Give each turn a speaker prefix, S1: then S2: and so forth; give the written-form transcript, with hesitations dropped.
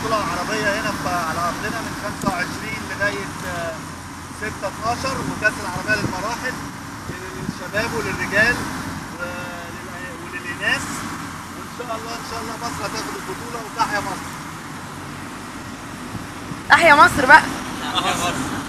S1: البطوله العربيه هنا على ارضنا من 25 لغايه 6/12، وكاس العربيه للمراحل للشباب وللرجال وللإناث. وان شاء الله مصر هتاخد البطوله، وتحيا مصر.
S2: تحيا مصر بقى.
S3: تحيا مصر.